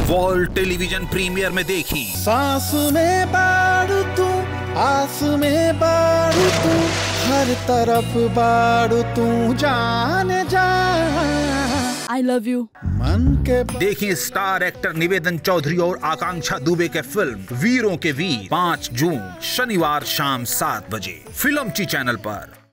World television premier में देखी सांस में बाढ़ तू, आस में बाढ़ तू, हर तरफ बाढ़ तू, जान जा I love you। मन के देखिए स्टार एक्टर निवेदन चौधरी और आकांक्षा दुबे के फिल्म वीरों के वीर 5 जून शनिवार शाम 7 बजे फिल्मची चैनल पर।